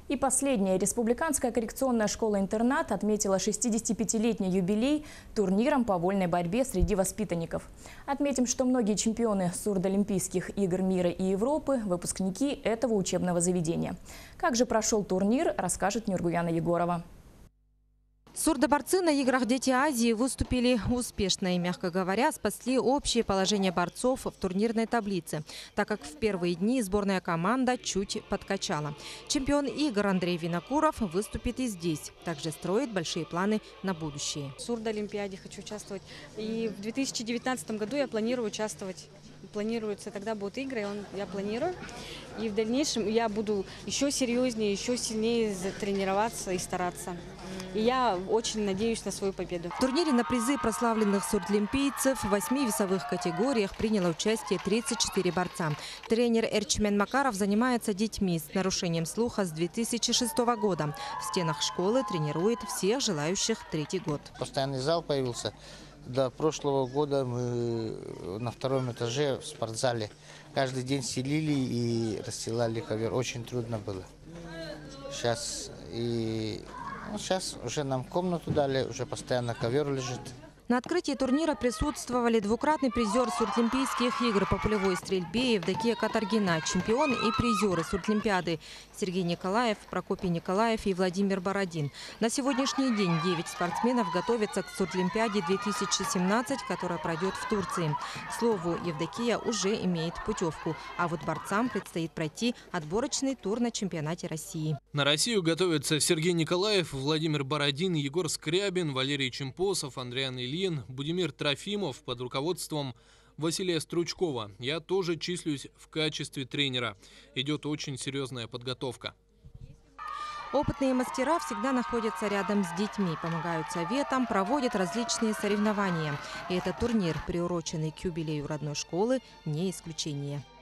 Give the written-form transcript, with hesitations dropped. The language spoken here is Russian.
И последняя. Республиканская коррекционная школа-интернат отметила 65-летний юбилей турниром по вольной борьбе среди воспитанников. Отметим, что многие чемпионы сурдоолимпийских игр мира и Европы – выпускники этого учебного заведения. Как же прошел турнир, расскажет Нургуяна Егорова. Сурдоборцы на играх «Дети Азии» выступили успешно и, мягко говоря, спасли общее положение борцов в турнирной таблице, так как в первые дни сборная команда чуть подкачала. Чемпион игр Андрей Винокуров выступит и здесь. Также строит большие планы на будущее. В сурдоолимпиаде хочу участвовать. И в 2019 году я планирую участвовать. Планируется, тогда будут игры, я планирую. И в дальнейшем я буду еще серьезнее, еще сильнее тренироваться и стараться. И я очень надеюсь на свою победу. В турнире на призы прославленных сурдолимпийцев в 8 весовых категориях приняло участие 34 борца. Тренер Эрчмен Макаров занимается детьми с нарушением слуха с 2006 года. В стенах школы тренирует всех желающих третий год. Постоянный зал появился. До прошлого года мы на втором этаже в спортзале каждый день стелили и расстилали ковер. Очень трудно было. Сейчас уже нам комнату дали, уже постоянно ковер лежит. На открытии турнира присутствовали двукратный призер Сурдолимпийских игр по полевой стрельбе Евдокия Катаргина, чемпион и призеры Сурдолимпиады Сергей Николаев, Прокопий Николаев и Владимир Бородин. На сегодняшний день 9 спортсменов готовятся к Сурдолимпиаде 2017, которая пройдет в Турции. К слову, Евдокия уже имеет путевку, а вот борцам предстоит пройти отборочный тур на чемпионате России. На Россию готовятся Сергей Николаев, Владимир Бородин, Егор Скрябин, Валерий Чемпосов, Андриан Ильин, Будимир Трофимов под руководством Василия Стручкова. Я тоже числюсь в качестве тренера. Идет очень серьезная подготовка. Опытные мастера всегда находятся рядом с детьми, помогают советам, проводят различные соревнования. И этот турнир, приуроченный к юбилею родной школы, не исключение.